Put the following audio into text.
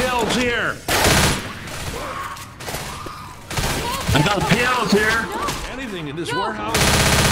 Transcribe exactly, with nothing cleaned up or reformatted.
pills here. I got pills here. Anything in this warehouse?